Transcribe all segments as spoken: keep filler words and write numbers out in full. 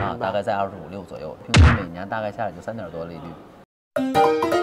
啊，大概在二十五六左右，平均每年大概下来就三点多利率。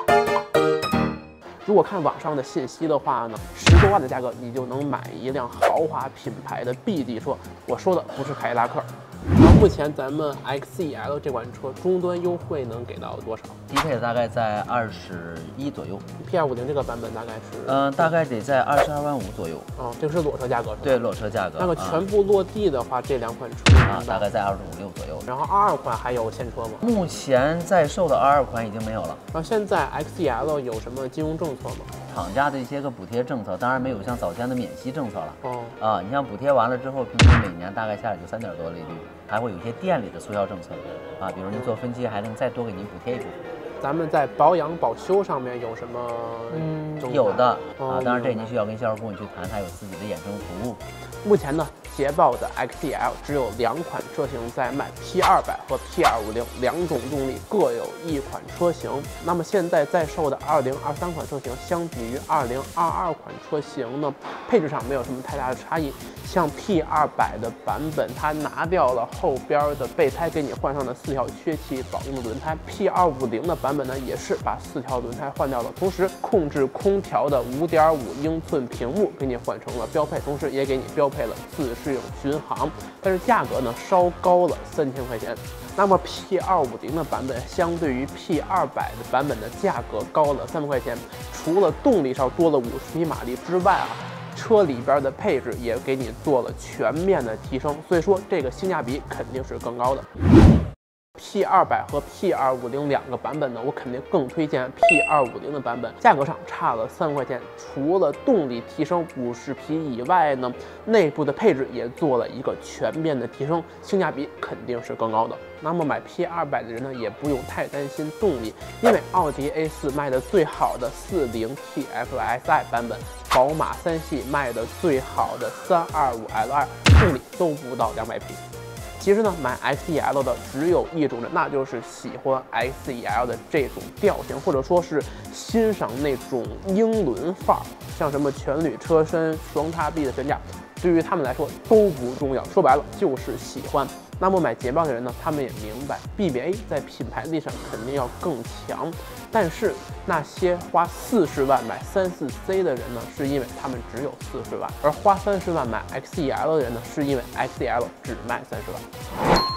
如果看网上的信息的话呢，十多万的价格你就能买一辆豪华品牌的 B D 车。我说的不是凯迪拉克。然后目前咱们 X E L 这款车终端优惠能给到多少？ 低配大概在二十一左右 P 二五零这个版本大概是， 嗯、呃，大概得在二十二万五左右。 哦，这个是裸车价格是吧？ 对，裸车价格。 那个全部落地的话，啊、这两款车啊，大概在二十五六左右。 然后二二款还有现车吗？ 目前在售的二二款已经没有了。 然后现在 X E L 有什么金融政策吗？ 厂家的一些个补贴政策，当然没有像早前的免息政策了。 哦， 啊，你像补贴完了之后，平均每年大概下来就三点多利率，还会有一些店里的促销政策啊，比如您做分期还能再多给您补贴一部分。 咱们在保养保修上面有什么？ 嗯，有的啊， 哦、 当然这您需要跟销售顾问去谈，他有自己的衍生服务。 目前呢，捷豹的 X E L 只有两款车型在卖 ，P 二百和 P 二五零两种动力各有一款车型。那么现在在售的二零二三款车型，相比于二零二二款车型呢，配置上没有什么太大的差异。像 P 二百的版本，它拿掉了后边的备胎，给你换上了四条缺气保用的轮胎。P 二五零的版本呢，也是把四条轮胎换掉了，同时控制空调的五点五英寸屏幕给你换成了标配，同时也给你标配了自适应巡航，但是价格呢稍高了三千块钱。那么 P 二五零的版本相对于 P 二百的版本的价格高了三百块钱，除了动力上多了五十匹马力之外啊。 车里边的配置也给你做了全面的提升，所以说这个性价比肯定是更高的。P 二百和 P 二五零两个版本呢，我肯定更推荐 P 二五零的版本，价格上差了三块钱，除了动力提升五十匹以外呢，内部的配置也做了一个全面的提升，性价比肯定是更高的。那么买 P 二百的人呢，也不用太担心动力，因为奥迪 A 四卖的最好的四零 T F S I 版本。 宝马三系卖的最好的三二五 L 二动力都不到两百匹。其实呢，买 X E L 的只有一种人，那就是喜欢 X E L 的这种调性，或者说是欣赏那种英伦范儿，像什么全铝车身、双叉臂的悬架，对于他们来说都不重要。说白了就是喜欢。 那么买捷豹的人呢，他们也明白 B B A 在品牌力上肯定要更强，但是那些花四十万买三四 C 的人呢，是因为他们只有四十万，而花三十万买 X E L 的人呢，是因为 X E L 只卖三十万。